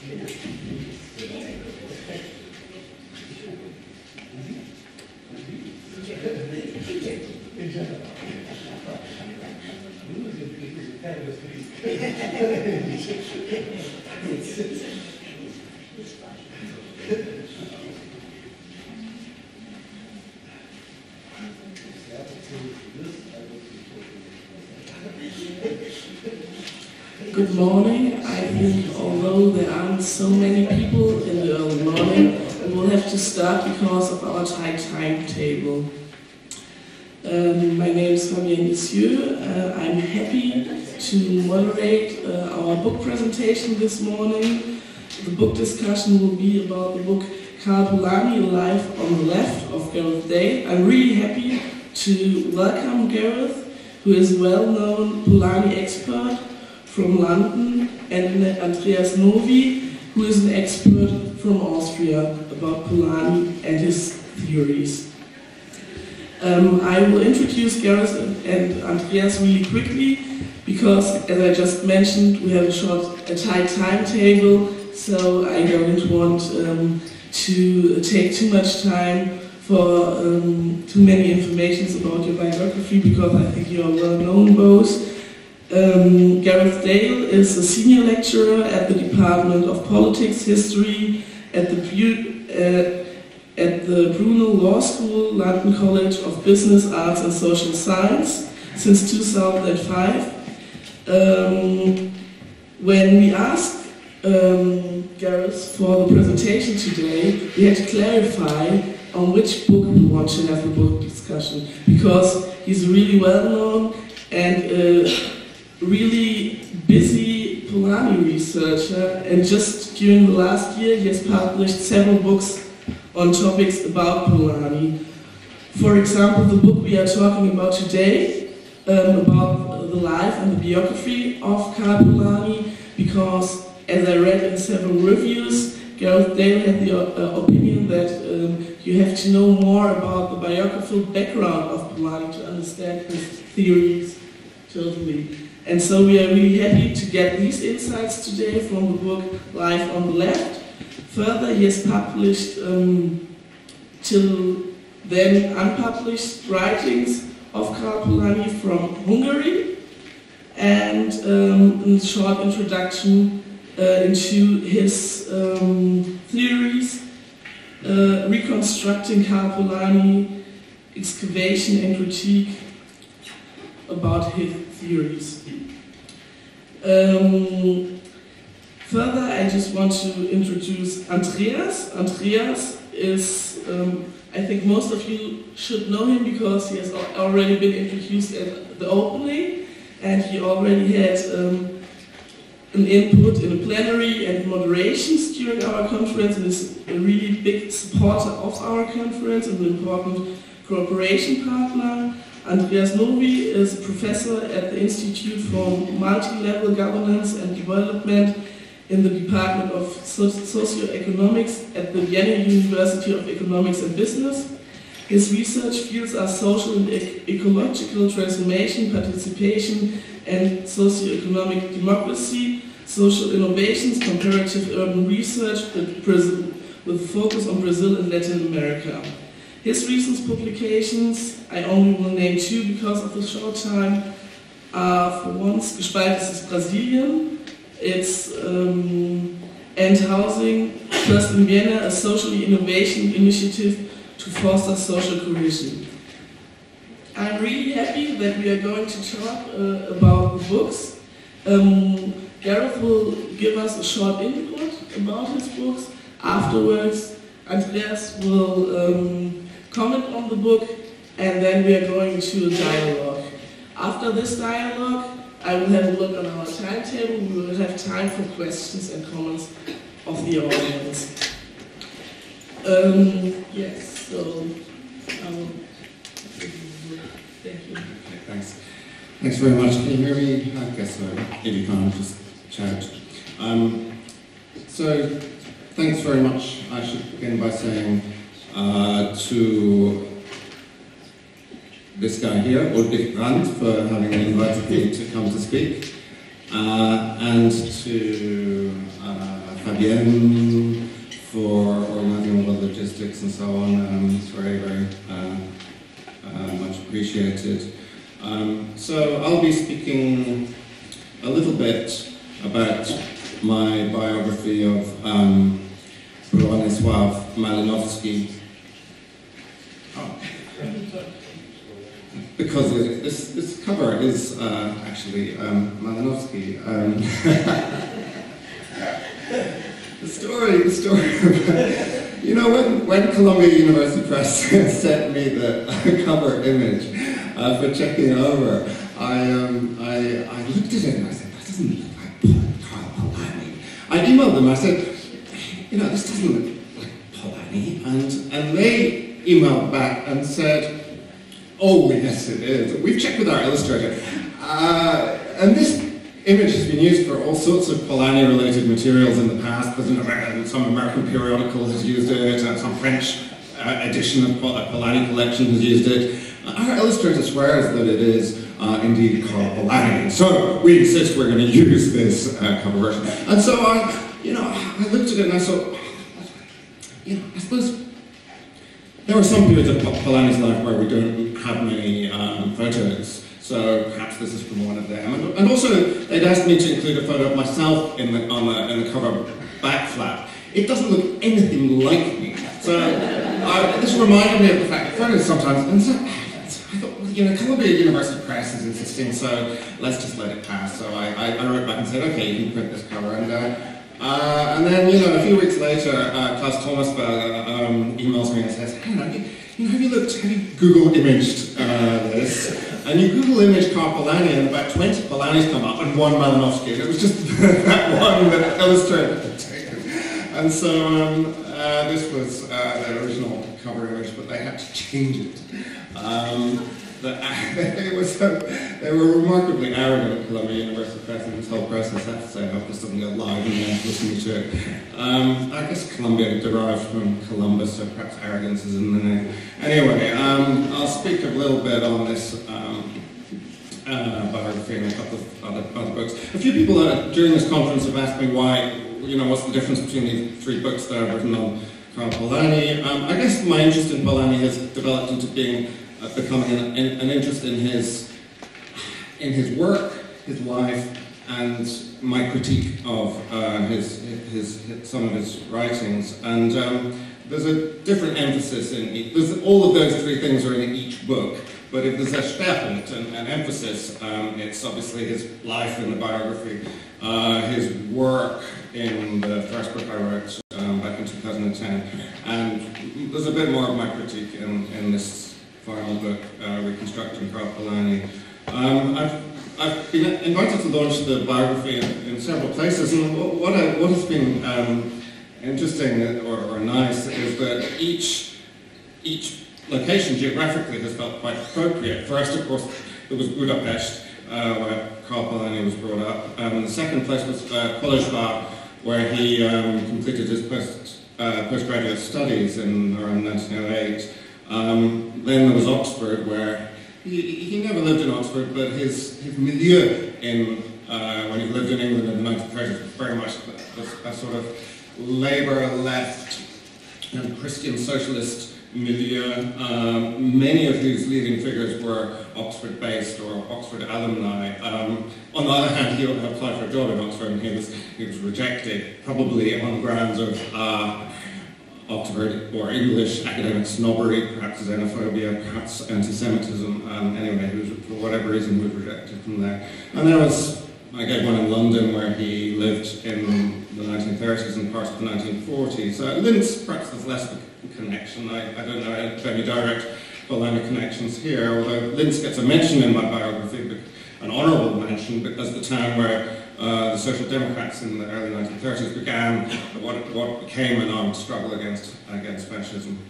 Good morning. I think although there aren't so many people in the early morning, we will have to start because of our tight timetable. My name is Fabienne Essieux. I'm happy to moderate our book presentation this morning. The book discussion will be about the book Karl Polanyi, Life on the Left of Gareth Dale. I'm really happy to welcome Gareth, who is a well-known Polanyi expert from London, and Andreas Novi, who is an expert from Austria about Polanyi and his theories. I will introduce Gareth and Andreas really quickly because, as I just mentioned, we have a tight timetable, so I don't want to take too much time for too many informations about your biography, because I think you are well known both. Gareth Dale is a senior lecturer at the Department of Politics History at the Brunel Law School, London College of Business, Arts and Social Science since 2005. When we asked Gareth for the presentation today, we had to clarify on which book we want to have a book discussion, because he's really well known and really busy Polanyi researcher, and just during the last year he has published several books on topics about Polanyi. For example, the book we are talking about today, about the life and the biography of Karl Polanyi, because as I read in several reviews, Gareth Dale had the opinion that you have to know more about the biographical background of Polanyi to understand his theories totally. And so we are really happy to get these insights today from the book Life on the Left. Further, he has published till then unpublished writings of Karl Polanyi from Hungary, and a short introduction into his theories, reconstructing Karl Polanyi, excavation and critique about his theories. Further, I just want to introduce Andreas. Andreas is, I think most of you should know him because he has already been introduced at the opening, and he already had an input in the plenary and moderations during our conference, and is a really big supporter of our conference and an important cooperation partner. Andreas Novi is a professor at the Institute for Multi-Level Governance and Development in the Department of Socioeconomics at the Vienna University of Economics and Business. His research fields are social and ecological transformation, participation and socioeconomic democracy, social innovations, comparative urban research with focus on Brazil and Latin America. His recent publications, I only will name two because of the short time, are for once Gespaltetes Brasilien, it's End Housing, First in Vienna, a social innovation initiative to foster social cohesion. I'm really happy that we are going to talk about the books. Gareth will give us a short input about his books. Afterwards, Andreas will comment on the book, and then we are going to a dialogue. After this dialogue, I will have a look on our timetable. We will have time for questions and comments of the audience. Yes, so thank you. Okay, thanks. Thanks very much. Can you hear me? I guess so. If you can't, just shout. So, thanks very much. I should begin by saying to this guy here, Ulrich Brandt, for having invited me to come to speak, and to bien for organizing all the logistics and so on. It's very, very much appreciated. So I'll be speaking a little bit about my biography of Bronisław Malinowski. Because this cover is actually Malinowski. The story about, you know, when Columbia University Press sent me the cover image for checking over, I looked at it and I said, that doesn't look like Karl Polanyi. I emailed them, I said, you know, this doesn't look like Polanyi, and they emailed back and said, oh, yes, it is. We've checked with our illustrator. And this image has been used for all sorts of Polanyi-related materials in the past. Some American periodical has used it, some French edition of Polanyi collection has used it. Our illustrator swears that it is indeed Karl Polanyi. So we insist we're going to use this cover version. And so I looked at it and I thought, I suppose there were some periods of Polanyi's life where we don't have many photos, so perhaps this is from one of them. And also, they'd asked me to include a photo of myself in the cover back flap. It doesn't look anything like me, so this reminded me of the fact that photos sometimes, and so I thought, well, you know, Columbia University Press is insisting, so let's just let it pass. So I wrote back and said, okay, you can print this cover, and then, you know, a few weeks later, Klaus Thomasberg emails me and says, hey, have you Google imaged this? And you Google image Karl Polanyi, and about 20 Polanyi's come up, and one Malinowski, and it was just that one that illustrated the taken. And so this was the original cover image, but they had to change it. They were remarkably arrogant at Columbia University Press in this whole process. I have to say, I hope this doesn't go live and then listening to it. I guess Columbia derived from Columbus, so perhaps arrogance is in the name. Anyway, I'll speak a little bit on this biography and a couple of other books. A few people during this conference have asked me why, you know, what's the difference between the three books that I've written on Karl Polanyi. I guess my interest in Polanyi has developed into becoming an interest in his work, his life, and my critique of some of his writings. And there's a different emphasis in each. All of those three things are in each book. But if there's a Schwerpunkt, an emphasis, it's obviously his life in the biography, his work in the first book I wrote back in 2010, and there's a bit more of my critique in this final book, Reconstructing Karl Polanyi. I've been invited to launch the biography in several places, and what has been interesting or nice is that each location geographically has felt quite appropriate. First, of course, it was Budapest, where Karl Polanyi was brought up. The second place was Kolozsvár, where he completed his postgraduate studies in around 1908. Then there was Oxford, where he never lived in Oxford, but his milieu when he lived in England in the 1930s was very much a sort of Labour left and Christian socialist milieu, many of whose leading figures were Oxford-based or Oxford alumni. On the other hand, he applied for a job in Oxford and he was rejected, probably on the grounds of Oxford or English academic snobbery, perhaps xenophobia, perhaps anti-Semitism. Anyway, he was, for whatever reason, was rejected from there. And I gave one in London where he lived in the 1930s and parts of the 1940s. Linz, perhaps there's less of a connection. I don't know of any direct Polanyi connections here, although Linz gets a mention in my biography, an honourable mention, because the town where the Social Democrats in the early 1930s began what became an armed struggle against fascism.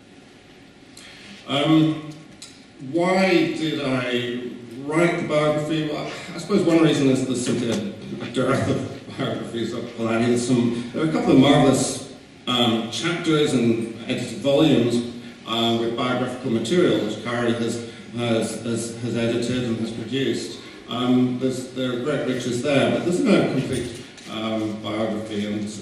Why did I write the biography? Well, I suppose one reason is there's simply a dearth of biographies of Polanyi. There are a couple of marvellous chapters and edited volumes with biographical material which Kari has edited and has produced. There are great riches there, but there's no complete biography, and you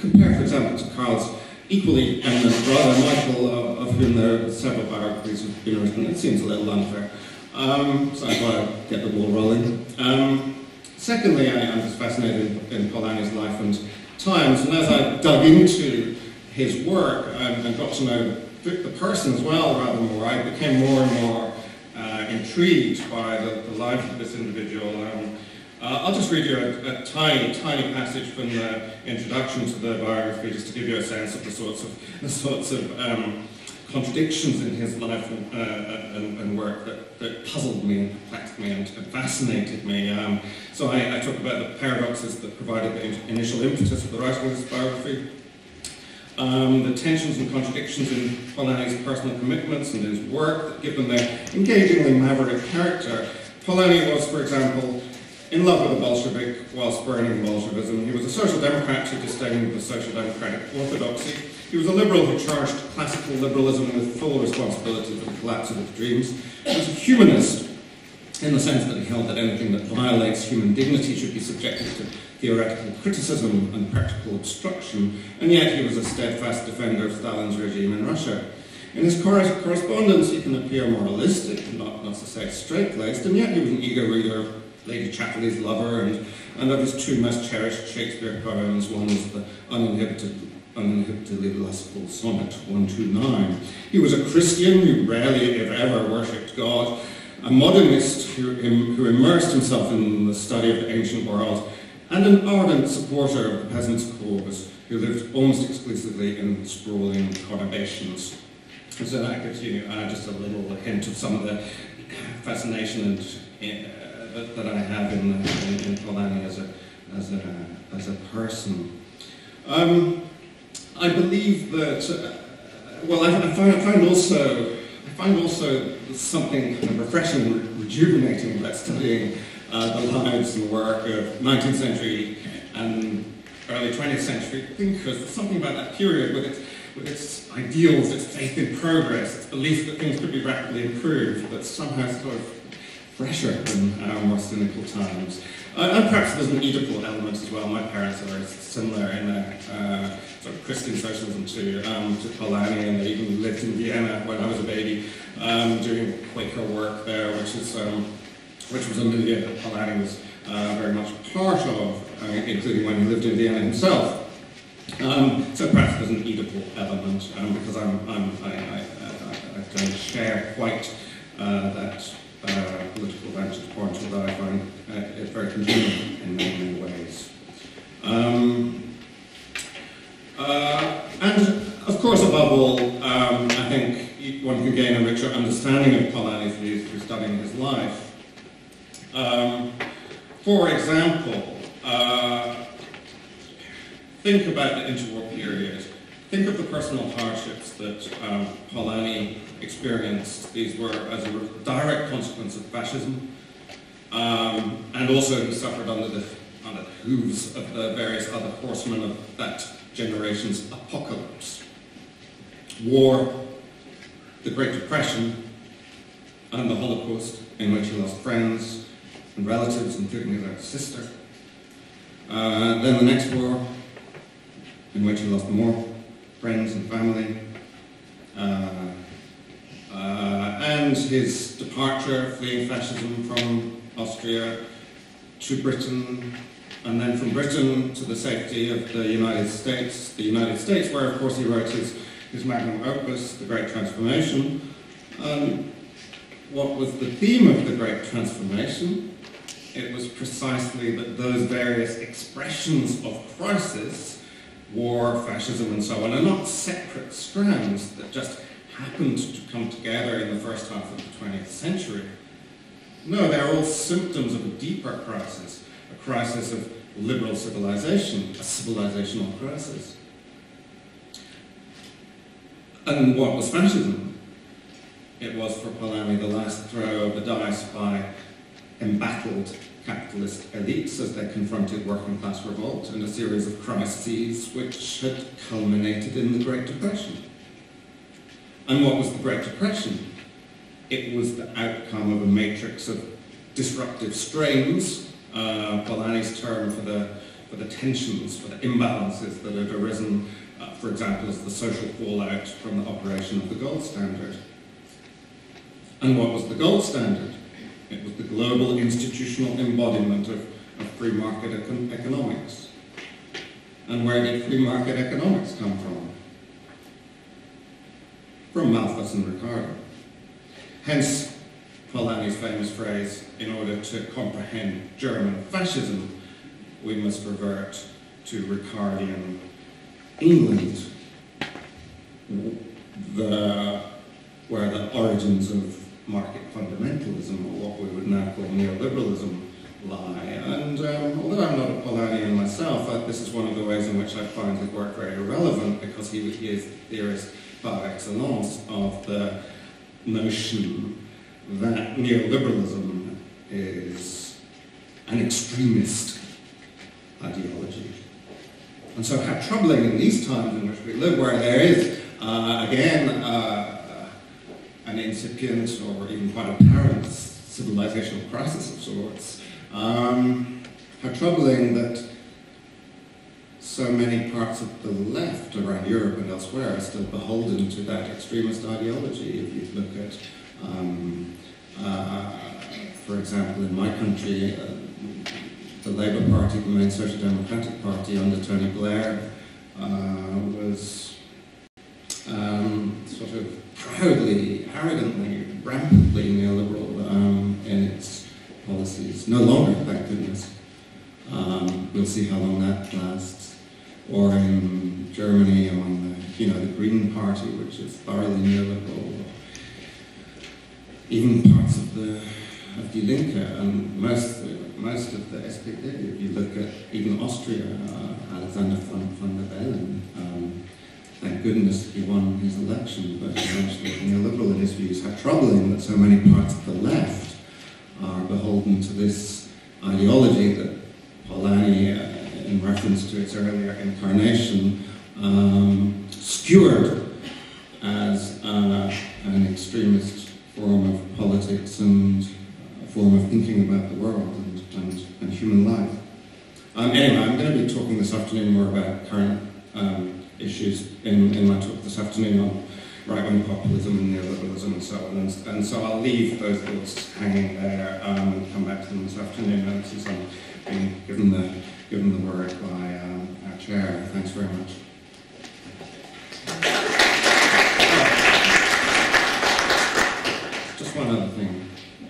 compare, for example, to Karl's equally eminent brother, Michael, of whom there are several biographies have been written. It seems a little unfair. So I thought I'd get the ball rolling. Secondly, I'm just fascinated in Polanyi's life and times, and as I dug into his work and got to know the person as well rather more, I became more and more intrigued by the life of this individual. I'll just read you a tiny passage from the introduction to the biography, just to give you a sense of the sorts of contradictions in his life and work that puzzled me and perplexed me and fascinated me. So I talk about the paradoxes that provided the initial impetus for the writing of this biography, the tensions and contradictions in Polanyi's personal commitments and his work that give them their engagingly maverick character. Polanyi was, for example, in love with the Bolshevik whilst burning Bolshevism. He was a social democrat who disdained the social democratic orthodoxy. He was a liberal who charged classical liberalism with full responsibility for the collapse of its dreams. He was a humanist in the sense that he held that anything that violates human dignity should be subjected to theoretical criticism and practical obstruction, and yet he was a steadfast defender of Stalin's regime in Russia. In his correspondence, he can appear moralistic, not to say straight-laced, and yet he was an eager reader of Lady Chatterley's Lover and of his two most cherished Shakespeare poems. One was the uninhibitedly lustful Sonnet 129. He was a Christian who rarely, if ever, worshipped God, a modernist who immersed himself in the study of the ancient world, and an ardent supporter of the peasants' cause, who lived almost exclusively in sprawling conurbations. And so that gives you just a little hint of some of the fascination that I have in Polanyi as a person. I believe that, I find also something kind of refreshing and rejuvenating about studying the lives and work of 19th century and early 20th century thinkers. There's something about that period with its ideals, its faith in progress, its belief that things could be rapidly improved, that's somehow sort of fresher than our more cynical times. And perhaps there's an Oedipal element as well. My parents are very similar in their sort of Christian socialism to Polanyi, and they even lived in Vienna when I was a baby, doing Quaker work there, which was a milieu that Polanyi was very much part of, including when he lived in Vienna himself. So perhaps there's an Oedipal element, because I don't share quite that political vantage point, although I find it very convenient in many ways. And of course, above all, I think one can gain a richer understanding of Polanyi's views through studying his life. For example, think about the interwar period. Think of the personal hardships that Polanyi experienced. These were as a direct consequence of fascism, and also he suffered under the hooves of the various other horsemen of that generation's apocalypse. War, the Great Depression, and the Holocaust, in which he lost friends and relatives, including his own sister. Then the next war, in which he lost more friends and family. And his departure, fleeing fascism from Austria to Britain, and then from Britain to the safety of the United States, where of course he wrote his magnum opus, The Great Transformation. What was the theme of The Great Transformation? It was precisely that those various expressions of crisis, war, fascism, and so on, are not separate strands that just happened to come together in the first half of the 20th century. No, they're all symptoms of a deeper crisis, a crisis of liberal civilization, a civilizational crisis. And what was fascism? It was for Polanyi the last throw of the dice by embattled capitalist elites as they confronted working class revolt and a series of crises which had culminated in the Great Depression. And what was the Great Depression? It was the outcome of a matrix of disruptive strains, Polanyi's term for the for the tensions, for the imbalances that had arisen, for example, as the social fallout from the operation of the gold standard. And what was the gold standard? It was the global institutional embodiment of free market economics. And where did free market economics come from? From Malthus and Ricardo. Hence, Polanyi's famous phrase, in order to comprehend German fascism, we must revert to Ricardian England, where the origins of market fundamentalism, or what we would now call neoliberalism, lie. And although I'm not a Polanyian myself, this is one of the ways in which I find his work very relevant, because he is the theorist par excellence of the notion that neoliberalism is an extremist ideology. And so how troubling in these times in which we live, where there is, again, an incipient or even quite apparent civilizational crisis of sorts, how troubling that so many parts of the left around Europe and elsewhere are still beholden to that extremist ideology. If you look at, for example, in my country, the Labour Party, the main Social Democratic Party under Tony Blair, was sort of proudly, arrogantly, rampantly neoliberal in its policies. No longer, thank goodness. We'll see how long that lasts. Or in Germany, on the Green Party, which is thoroughly neoliberal. Even parts of Die Linke and most of the SPD. If you look at even Austria, Alexander von der Bellen, thank goodness he won his election, but eventually neoliberal in his views. How troubling that so many parts of the left are beholden to this ideology that Polanyi, in reference to its earlier incarnation, skewered as an extremist form of politics and a form of thinking about the world and human life. Anyway, I'm going to be talking this afternoon more about current issues in my talk this afternoon on right-wing populism and neoliberalism and so on. And so I'll leave those thoughts hanging there and come back to them this afternoon. And since I'm being given the word by our chair, thanks very much. Just one other thing.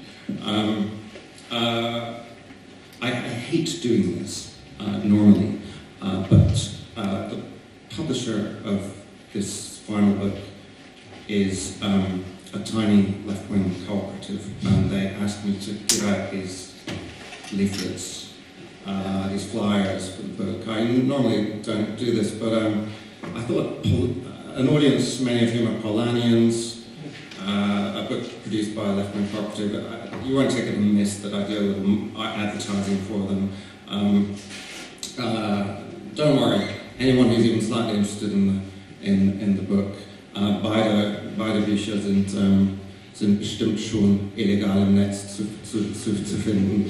I hate doing this normally, but the publisher of this final book is a tiny left-wing cooperative, and they asked me to give out these leaflets, these flyers for the book. I normally don't do this, but I thought an audience, many of whom are Polanyians, a book produced by a left-wing cooperative, you won't take it amiss that I do a little advertising for them. Don't worry, anyone who's even slightly interested in the book, beide Bücher sind bestimmt schon illegal im Netz zu finden.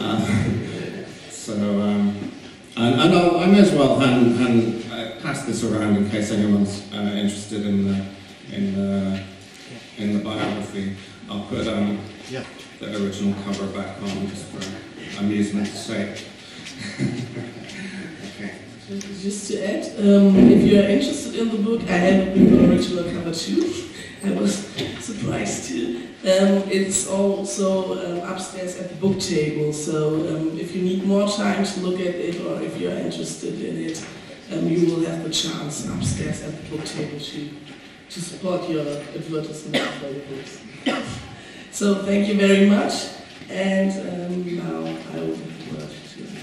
I may as well pass this around in case anyone's interested in the biography. I'll put the original cover back on just for amusement's sake. Okay. Just to add, if you are interested in the book, I have the original cover too. I was surprised too. It's also upstairs at the book table, so if you need more time to look at it or if you are interested in it, you will have the chance upstairs at the book table to support your advertisement for your books. So thank you very much, and now I will give the word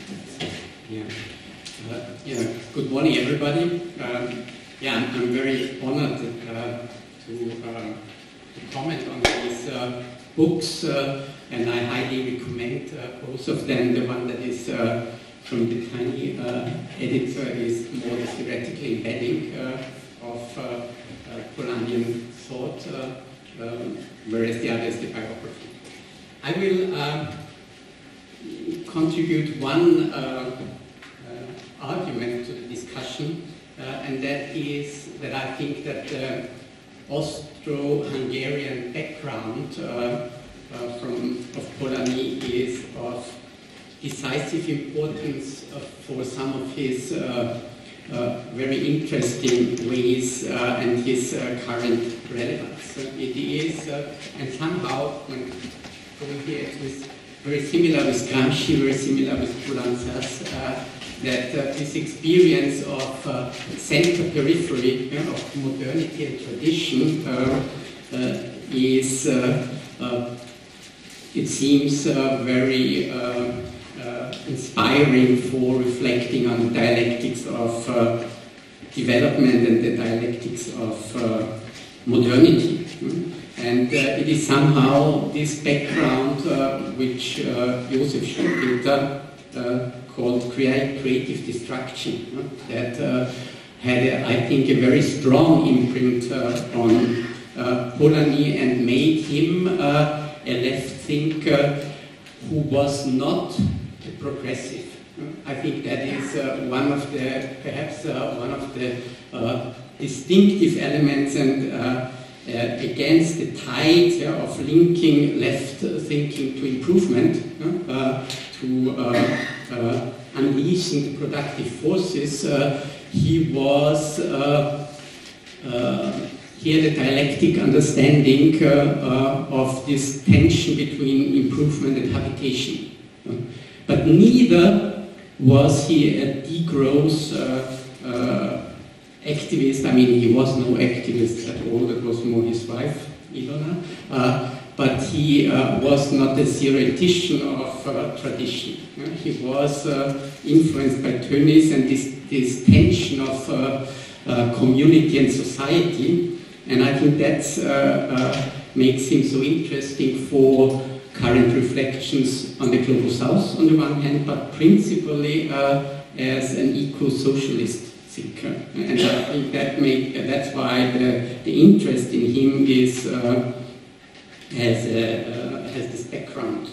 to you. Good morning, everybody. I'm very honored to comment on these books, and I highly recommend both of them. The one that is from the tiny editor is more the theoretical embedding of Polanyian thought, whereas the other is the biography. I will contribute one and that is that I think that the Austro-Hungarian background of Polanyi is of decisive importance for some of his very interesting ways and his current relevance. It is, and somehow, when going here, it was very similar with Gramsci, very similar with Poulantzas, that this experience of center-periphery, of modernity and tradition is, it seems, very inspiring for reflecting on the dialectics of development and the dialectics of modernity. And it is somehow this background which Josef Schumpeter called creative destruction, that had, I think, a very strong imprint on Polanyi and made him a left thinker who was not progressive. I think that is one of the, perhaps one of the distinctive elements and against the tide of linking left thinking to improvement, to unleashing the productive forces. He was, he had a dialectic understanding of this tension between improvement and habitation. But neither was he a degrowth activist. I mean, he was no activist at all, that was more his wife, Ilona. But he was not a theoretician of tradition. He was influenced by Tönnies and this tension of community and society. And I think that makes him so interesting for current reflections on the Global South on the one hand, but principally as an eco-socialist thinker. And I think that's why the interest in him is has this background.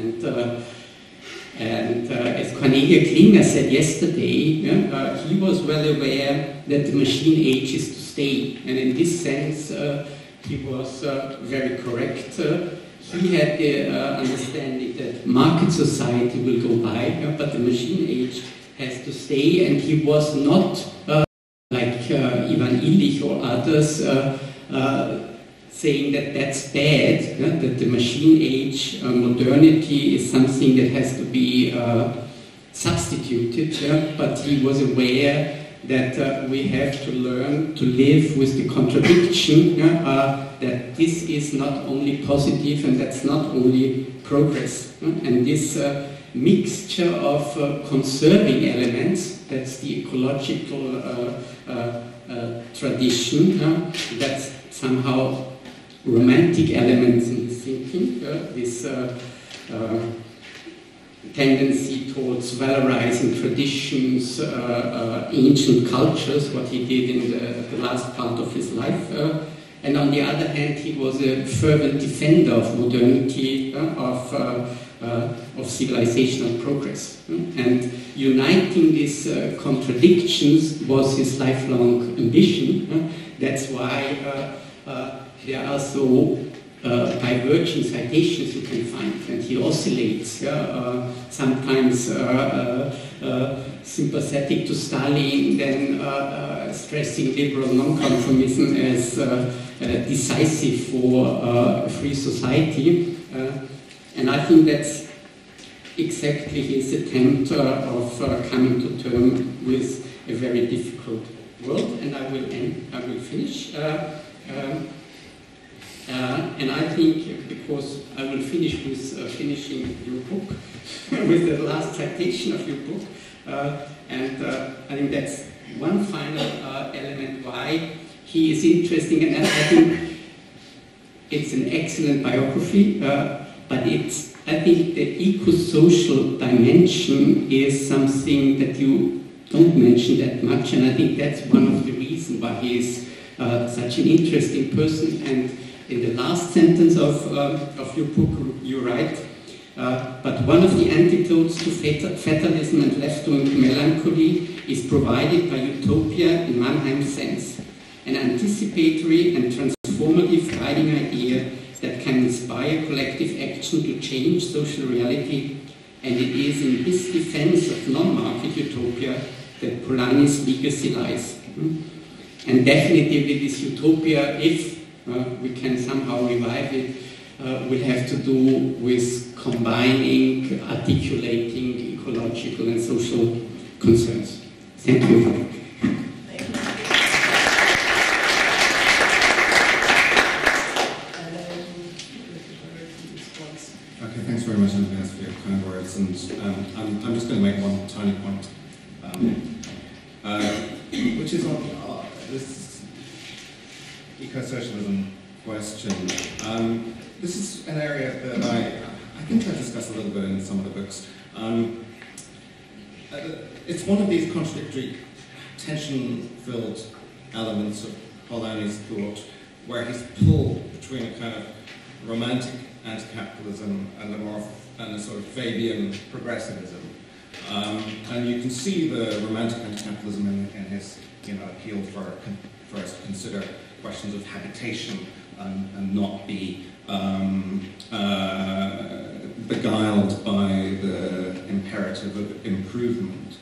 And as Cornelia Klinger said yesterday, he was well aware that the machine age is to stay. And in this sense, he was very correct. He had the understanding that market society will go by, but the machine age has to stay, and he was not like Ivan Illich or others saying that that's bad, that the machine age modernity is something that has to be substituted, but he was aware that we have to learn to live with the contradiction that this is not only positive and that's not only progress. And this mixture of conserving elements, that's the ecological tradition, that's somehow romantic elements in his thinking, this tendency towards valorizing traditions, ancient cultures, what he did in the last part of his life. And on the other hand, he was a fervent defender of modernity, of civilizational progress. And uniting these contradictions was his lifelong ambition. That's why there are so divergent citations you can find, and he oscillates, sometimes sympathetic to Stalin, then stressing liberal non-conformism as decisive for a free society. And I think that's exactly his attempt of coming to terms with a very difficult world. And I will finish. And I think, because I will finish with finishing your book, with the last citation of your book, and I think that's one final element why he is interesting, and I think it's an excellent biography, but it's, I think the eco-social dimension is something that you don't mention that much, and I think that's one of the reasons why he is such an interesting person. And in the last sentence of your book, you write, but one of the antidotes to fatalism and left-wing melancholy is provided by utopia in Anaheim sense, an anticipatory and transformative guiding idea that can inspire collective action to change social reality, and it is in this defense of non-market utopia that Polanyi's legacy lies. And definitely with this utopia, if we can somehow revive it, will have to do with combining, articulating ecological and social concerns. Thank you. Okay, thanks very much, Andreas, for your kind words. And I'm just going to make one tiny point, which is on this eco-socialism question. This is an area that I think I discussed a little bit in some of the books. It's one of these contradictory, tension-filled elements of Polanyi's thought, where he's pulled between a kind of romantic anti-capitalism and a sort of Fabian progressivism. And you can see the romantic anti-capitalism in his appeal for us to consider questions of habitation and not be beguiled by the imperative of improvement.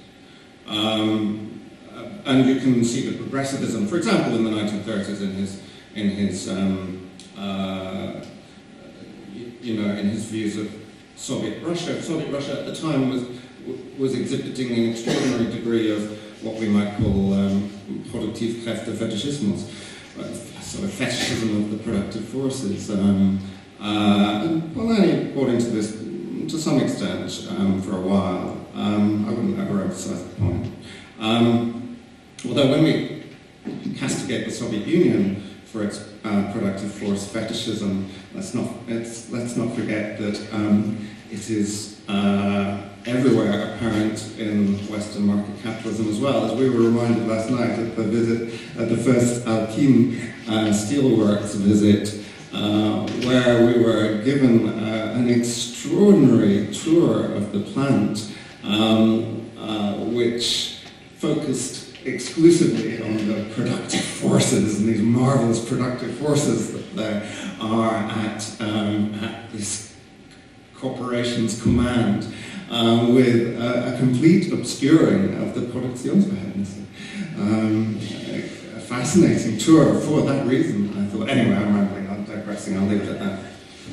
And you can see the progressivism, for example, in the 1930s in his views of Soviet Russia. Soviet Russia at the time was exhibiting an extraordinary degree of what we might call Produktivkräftefetishismus, sort of fetishism of the productive forces. And Polanyi bought into this to some extent for a while. I wouldn't overemphasize the point. Although when we castigate the Soviet Union for its productive force fetishism, let's not forget that it is everywhere apparent in Western market capitalism as well. As we were reminded last night at the visit, at the first Alpine Steelworks visit, where we were given an extraordinary tour of the plant, which focused exclusively on the productive forces and these marvelous productive forces that there are at this corporation's command, with a complete obscuring of the Produktionsverhältnisse. A fascinating tour for that reason, I thought. Anyway, I'm rambling, I'm digressing, I'll leave it at that.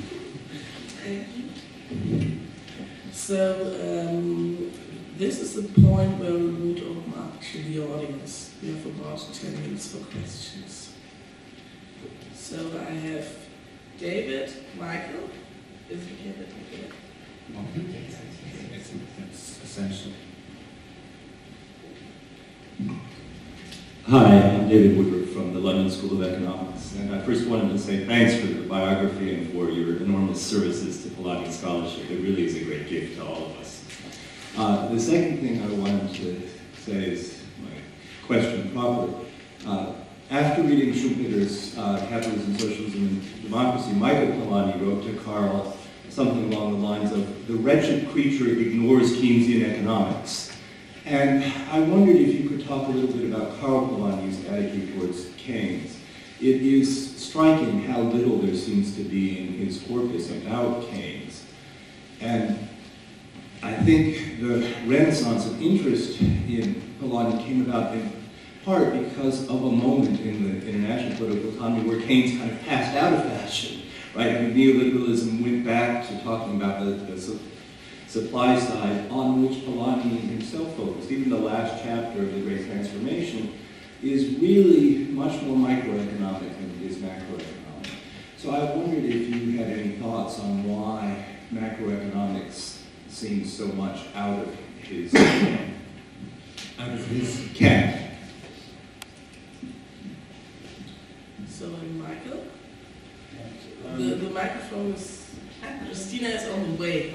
So, this is the point where we would open up to the audience. We have about 10 minutes for questions. So I have David, Michael. Is it David? It's essential. Hi, I'm David Woodward from the London School of Economics, and I first wanted to say thanks for the biography and for your enormous services to Polanyi scholarship. It really is a great gift to all of us. The second thing I wanted to say is my question proper. After reading Schumpeter's Capitalism, Socialism, and Democracy, Michael Polanyi wrote to Karl something along the lines of, "The wretched creature ignores Keynesian economics." And I wondered if you could talk a little bit about Karl Polanyi's attitude towards Keynes. It is striking how little there seems to be in his corpus about Keynes. And I think the renaissance of interest in Polanyi came about in part because of a moment in the international political economy where Keynes kind of passed out of fashion, right? I mean, neoliberalism went back to talking about the supply side, on which Polanyi himself focused. Even the last chapter of The Great Transformation is really much more microeconomic than it is macroeconomic. So I wondered if you had any thoughts on why macroeconomics seems so much out of his camp. So, Michael? The microphone is... Christina is on the way.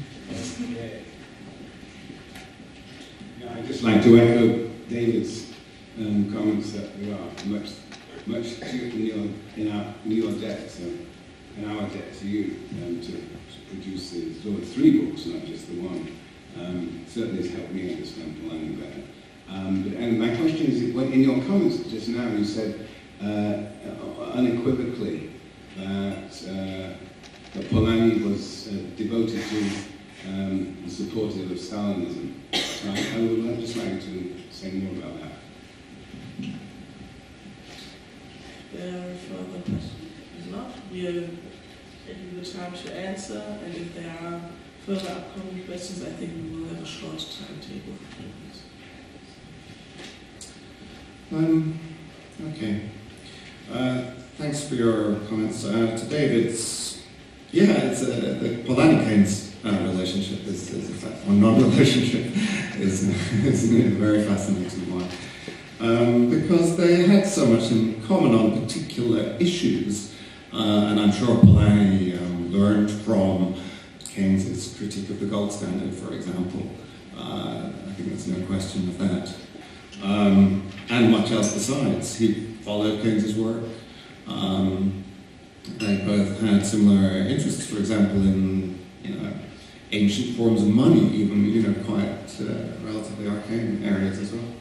I'd just like to echo David's comments that we are much in our debt, and our debt to you to produce these 3 books, not just the one. Certainly has helped me understand Polanyi better. And my question is, when in your comments just now, you said unequivocally that Polanyi was devoted to and supportive of Stalinism. So I would just like to say more about that. There are further questions? If not, we are taking the time to answer, and if there are further upcoming questions, I think we will have a short timetable. Okay. Thanks for your comments. To David, the Polanyi-Keynes relationship is in fact, or non-relationship, is a very fascinating one. Because they had so much in common on particular issues, and I'm sure Polanyi learned from Keynes's critique of the gold standard, for example. I think there's no question of that. And much else besides. He followed Keynes's work. They both had similar interests, for example, in ancient forms of money, even quite relatively arcane areas as well.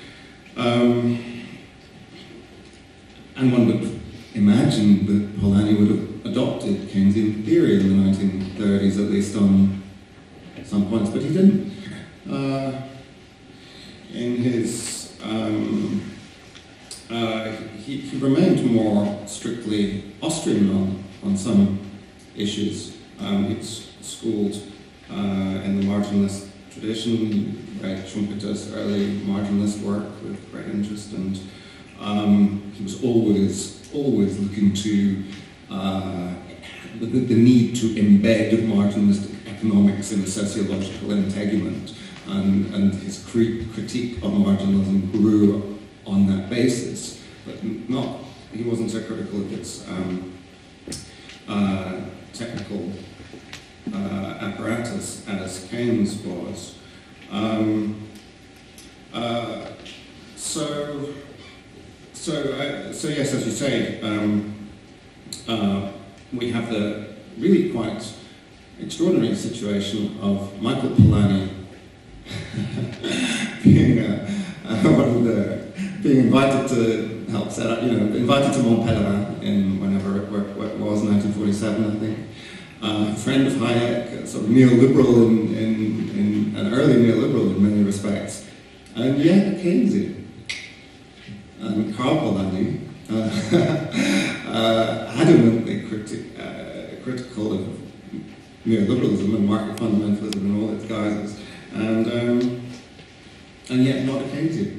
And one would imagine that Polanyi would have adopted Keynesian theory in the 1930s, at least on some points, but he didn't. In his he remained more strictly Austrian on some issues. He's schooled in the marginalist tradition. He read Schumpeter's early marginalist work with great interest, and he was always looking to the need to embed marginalist economics in a sociological integument, and his critique of marginalism grew on that basis, but he wasn't so critical of its technical apparatus as Keynes was. So yes, as you say, we have the really quite extraordinary situation of Michael Polanyi being invited to help set up, invited to Montpellier in whenever it was, 1947, I think. Friend of Hayek, sort of neoliberal in an early neoliberal in many respects, and yet a Keynesian. And Karl Polanyi, adamantly critical of neoliberalism and market fundamentalism and all its guises, and yet not a Keynesian.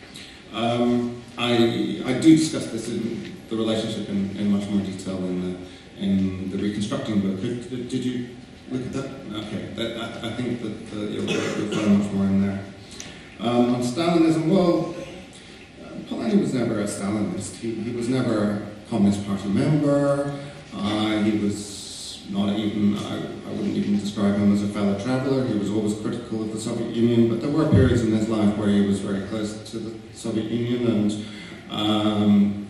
I do discuss this in the relationship in much more detail in the Reconstructing book. Did you look at that? Okay, I think that you'll find much more in there. On Stalinism, well, Polanyi was never a Stalinist. He was never a Communist Party member. He was not even, I wouldn't even describe him as a fellow traveller. He was always critical of the Soviet Union, but there were periods in his life where he was very close to the Soviet Union, and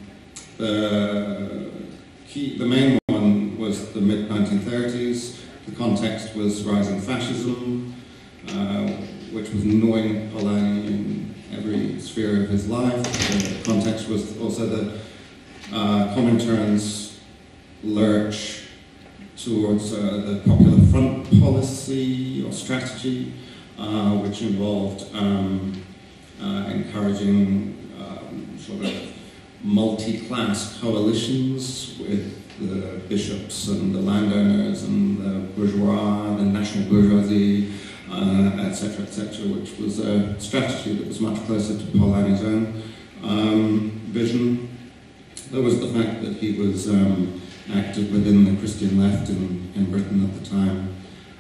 the main one was the mid-1930s. The context was rising fascism, which was annoying Polanyi in every sphere of his life. The context was also the Comintern's lurch towards the Popular Front policy or strategy, which involved encouraging sort of multi-class coalitions with the bishops and the landowners and the bourgeois, the national bourgeoisie, etc., which was a strategy that was much closer to Polanyi's own vision. There was the fact that he was active within the Christian left in Britain at the time,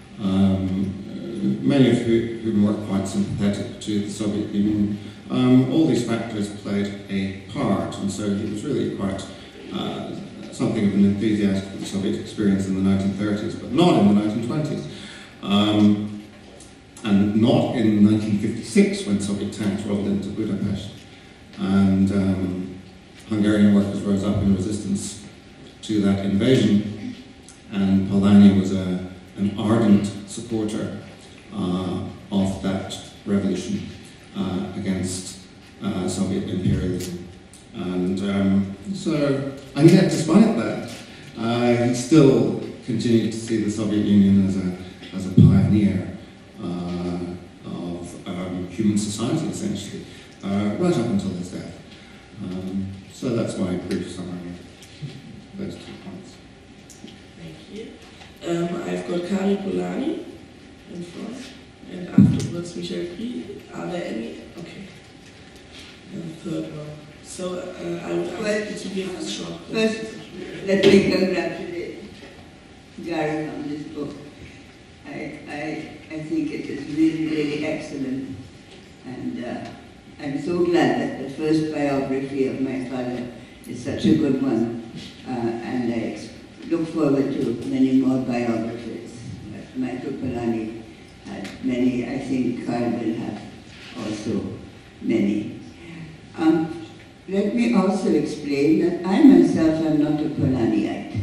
many of whom were quite sympathetic to the Soviet Union. All these factors played a part, and so he was really quite something of an enthusiast for the Soviet experience in the 1930s, but not in the 1920s. And not in 1956 when Soviet tanks rolled into Budapest and Hungarian workers rose up in resistance to that invasion, and Polanyi was an ardent supporter of that revolution. against Soviet imperialism. And and yet, despite that, he still continued to see the Soviet Union as a pioneer of human society, essentially, right up until his death. So that's my brief summary of those 2 points. Thank you. I've got Kari Polanyi in front, and afterwards Michel Gris. Are there any? Okay. And the third one. So I would ask you to give us short First, let me congratulate Gary on this book. I think it is really, really excellent. And I'm so glad that the first biography of my father is such a good one. And I look forward to many more biographies. But Michael Polanyi had many. I think Carl will have also many. Let me also explain that I myself am not a Polanyiite.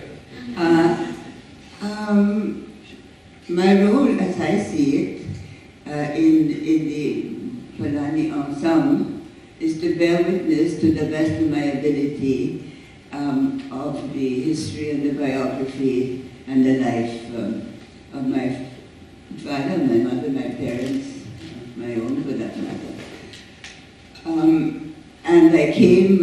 My role, as I see it, in the Polanyi ensemble is to bear witness to the best of my ability of the history and the biography and the life of my father, my mother, my parents, my own for that matter. And I came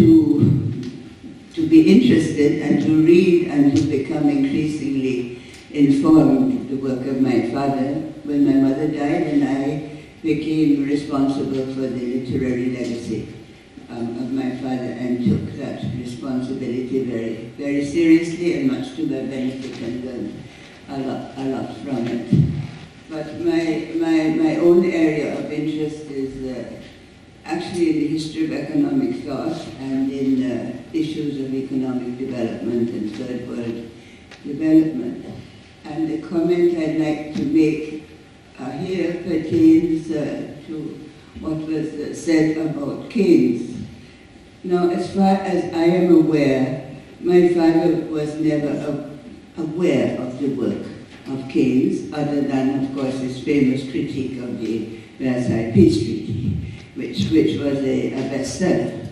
to be interested and to read and to become increasingly informed the work of my father when my mother died, and I became responsible for the literary legacy of my father and took that responsibility very, very seriously and much to my benefit and learned a lot from it. But my own area of interest is actually in the history of economic thought and in issues of economic development and third world development. And the comment I'd like to make here pertains to what was said about Keynes. Now, as far as I am aware, my father was never aware of the work of Keynes, other than, of course, his famous critique of the Versailles Peace Treaty, which was a bestseller,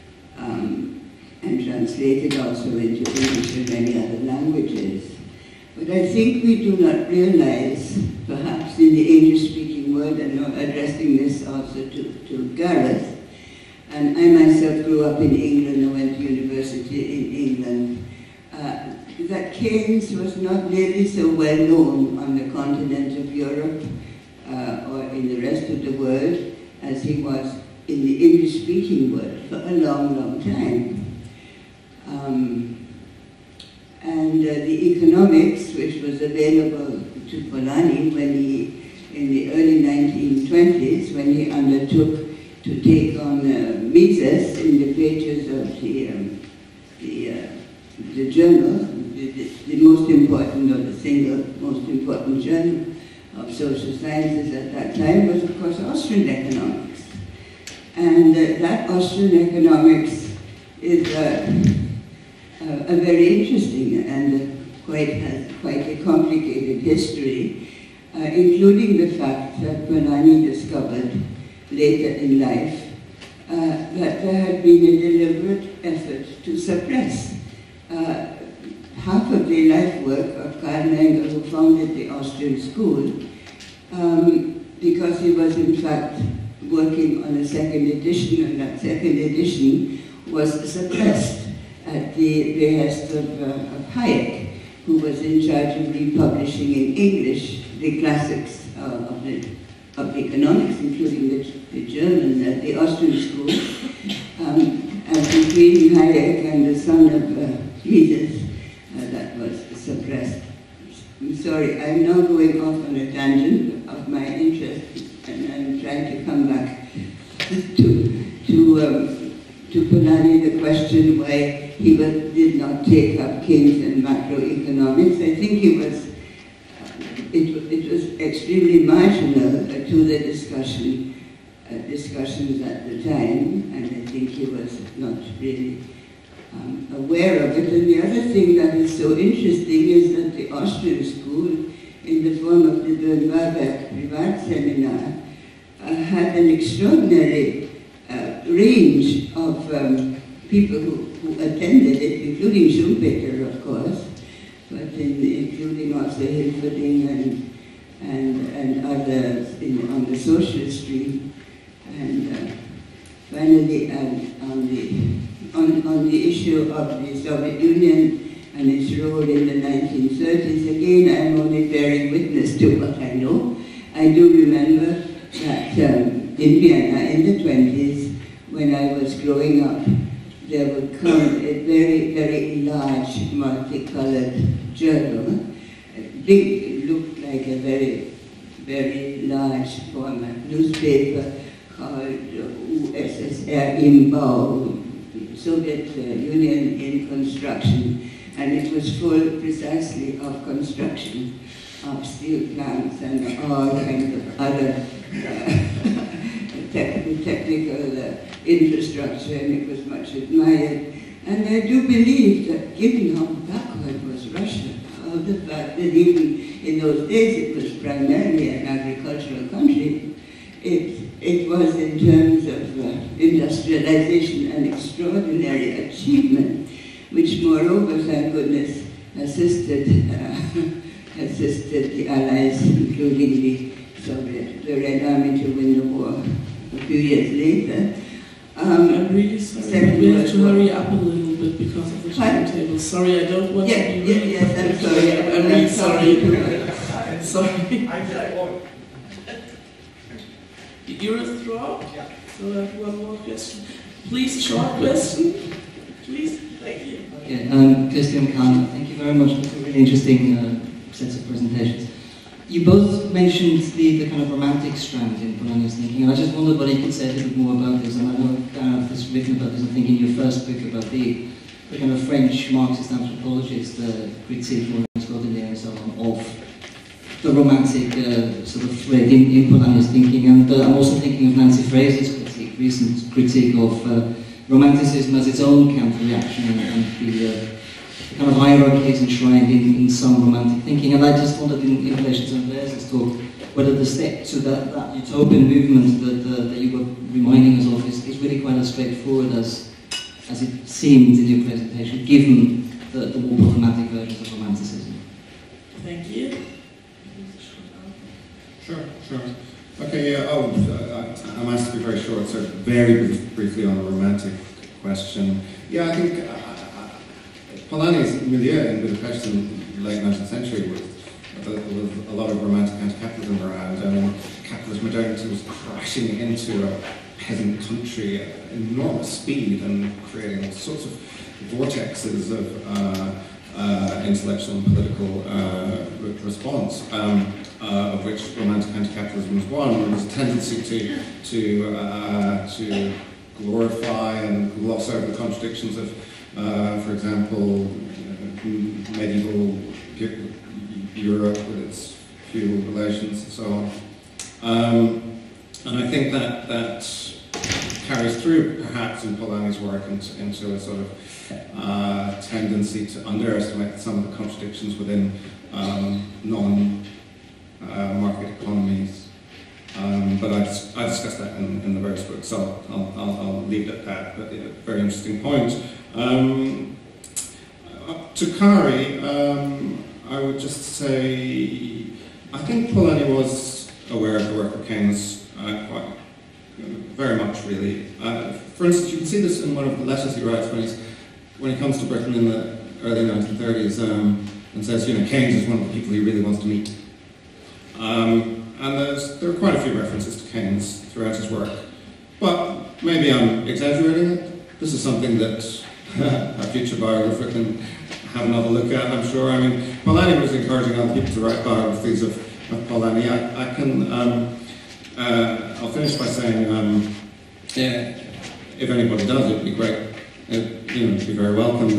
and translated also into English and many other languages. But I think we do not realize, perhaps in the English-speaking world, and I'm addressing this also to Gareth, and I myself grew up in England and went to university in England, that Keynes was not nearly so well known on the continent of Europe or in the rest of the world as he was in the English-speaking world for a long, long time. And the economics, which was available to Polanyi when he, in the early 1920s, when he undertook to take on Mises in the pages of the journal, the most important, or the single most important journal of social sciences at that time was, of course, Austrian economics. And that Austrian economics is a very interesting and has quite a complicated history, including the fact that Polanyi discovered later in life that there had been a deliberate effort to suppress half of the life work of Karl Menger, who founded the Austrian school, because he was in fact working on a second edition, and that second edition was suppressed at the behest of Hayek, who was in charge of republishing in English the classics of economics, including the German, the Austrian school. And between Hayek and the son of Mises, that was suppressed. I'm sorry, I'm now going off on a tangent of my interest, and I'm trying to come back to Polanyi, the question why he did not take up Keynes and macroeconomics. I think it was extremely marginal to the discussions at the time, and I think he was not really aware of it. And the other thing that is so interesting is that the Austrian school, in the form of the Bern-Warburg Privatseminar, had an extraordinary range of people who attended it, including Schumpeter, of course, but including also Hilferding and others on the social stream. And finally, on the issue of the Soviet Union and its role in the 1930s, again, I'm only bearing witness to what I know. I do remember that in Vienna in the 20s, when I was growing up, there would come a very, very large multicolored journal. Big, it looked like a very, very large format newspaper called USSR im Bau, Soviet Union in Construction, and it was full precisely of construction of steel plants and all kinds of other technical infrastructure, and it was much admired. And I do believe that given how backward was Russia, of the fact that even in those days it was primarily an agricultural country, it was in terms of industrialization an extraordinary achievement, which moreover, thank goodness, assisted the Allies, including the Red Army, to win the war a few years later. I'm really sorry, we have to hurry up a little bit because of the timetable. Sorry, I don't want to be rude. Yes, I'm sorry. I'm really sorry. Sorry. Euro Yeah. So I have one more question. Please, short question. Please, thank you. Okay, Christian Kahn, thank you very much for really interesting sets of presentations. You both mentioned the kind of romantic strand in Polanyi's thinking, and I just wondered whether you could say a little bit more about this. And I know Gareth has written about this, I think, in your first book about the kind of French Marxist anthropologist, critique Maurice Godelier and so on, of the romantic sort of thread in Polanyi's thinking. And I'm also thinking of Nancy Fraser's recent critique of romanticism as its own counter-reaction and the kind of hierarchies enshrined in some romantic thinking. And I just wondered, in relation to Andreas' talk, whether the step to that utopian movement that you were reminding us of is really quite as straightforward as it seemed in your presentation, given the more problematic versions of romanticism. Thank you. Sure. Okay, yeah, I'm asked to be very short, so very briefly on the romantic question. Yeah, I think Polanyi's milieu in Budapest in the late 19th century was a lot of romantic anti-capitalism around. I mean, capitalist modernity was crashing into a peasant country at enormous speed and creating all sorts of vortexes of intellectual and political response, of which romantic anti-capitalism was one. There was a tendency to glorify and gloss over the contradictions of, for example, medieval Europe with its feudal relations and so on. And I think that carries through, perhaps, in Polanyi's work into a sort of tendency to underestimate some of the contradictions within non-market economies. But I discussed that in the various books, so I'll leave it at that. But yeah, very interesting point. To Kari, I would just say, I think Polanyi was aware of the work of Keynes quite very much, really. For instance, you can see this in one of the letters he writes when he comes to Britain in the early 1930s and says, Keynes is one of the people he really wants to meet. And there are quite a few references to Keynes throughout his work. But maybe I'm exaggerating it. This is something that a future biographer can have another look at, I'm sure. I mean, Polanyi was encouraging other people to write biographies of Polanyi. I'll finish by saying, if anybody does, it'd be great. It'd be very welcome.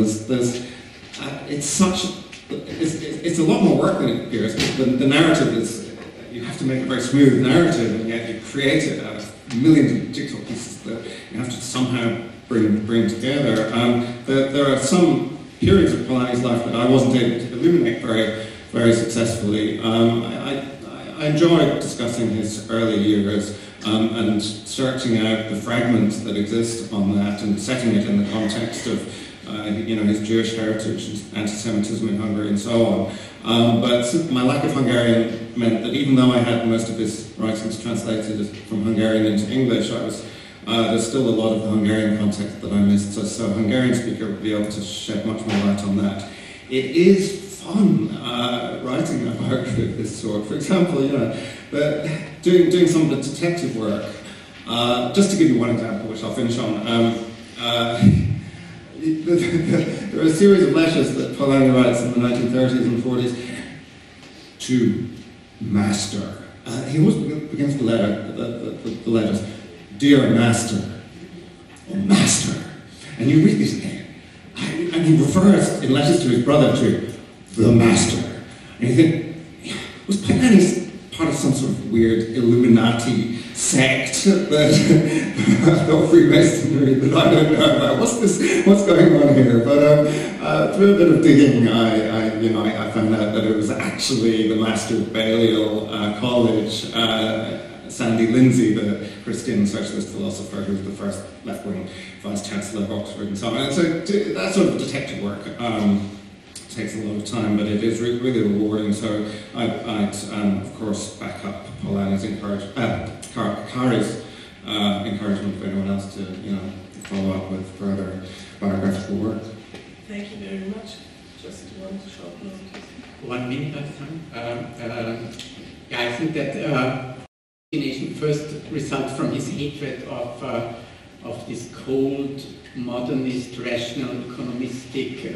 It's a lot more work than it appears. The narrative is, you have to make a very smooth narrative, and yet you create it out of millions of jigsaw pieces that you have to somehow bring together. There are some periods of Polanyi's life that I wasn't able to illuminate very successfully. I enjoyed discussing his early years and searching out the fragments that exist on that and setting it in the context of his Jewish heritage, anti-Semitism in Hungary and so on. But my lack of Hungarian meant that even though I had most of his writings translated from Hungarian into English, there's still a lot of the Hungarian context that I missed, so a Hungarian speaker would be able to shed much more light on that. It is fun writing a biography of this sort. For example, doing some of the detective work. Just to give you one example, which I'll finish on. There are a series of letters that Polanyi writes in the 1930s and 40s to Master. He always begins the letters, Dear Master, or Master. And you read these again. And he refers in letters to his brother to the Master. And you think, was Polanyi part of some sort of weird Illuminati sect that or Freemasonry that I don't know about? What's going on here? But through a bit of digging, I found out that it was actually the master of Balliol College, Sandy Lindsay, the Christian socialist philosopher who was the first left-wing vice-chancellor of Oxford and so on. And so that sort of detective work takes a lot of time, but it is really rewarding. So I'd of course, back up Polanyi's Kari's encouragement for anyone else to, follow up with further biographical work. Thank you very much. Just one short note. 1 minute at a time. I think that first results from his hatred of this cold, modernist, rational, economistic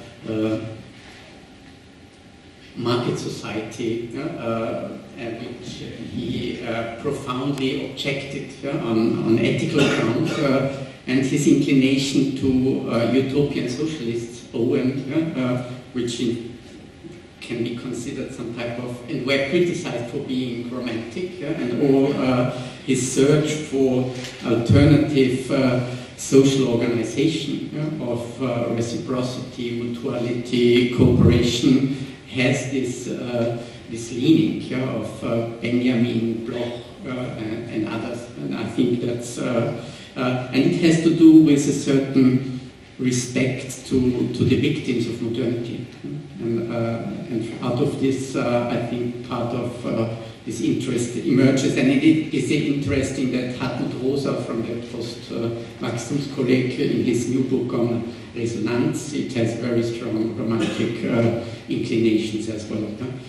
market society, which he profoundly objected on ethical grounds, and his inclination to utopian socialists, Owen, which can be considered some type of, and were criticized for being romantic, and his search for alternative social organization of reciprocity, mutuality, cooperation has this leaning of Benjamin, Bloch, and others, and I think that's and it has to do with a certain respect to the victims of modernity, and out of this, I think part of this interest emerges, and it is interesting that Hartmut Rosa from the Post-Wachstumskolleg in his new book on Resonanz, it has very strong romantic inclinations as well.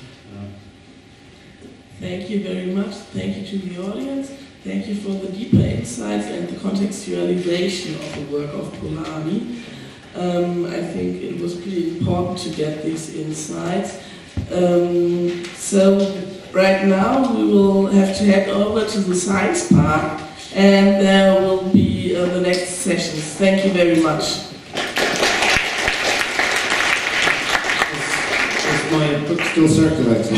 Thank you very much. Thank you to the audience. Thank you for the deeper insights and the contextualization of the work of Polanyi. I think it was pretty important to get these insights. So right now we will have to head over to the science park, and there will be the next sessions. Thank you very much. Is my book still circulating?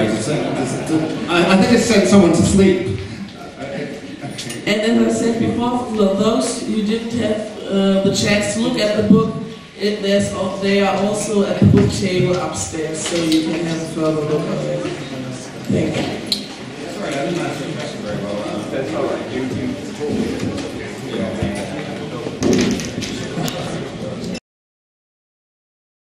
I think it sent someone to sleep. And as I said before, for those who didn't have the chance to look at the book, they are also at the book table upstairs, so you can have a further look at it. Thank you.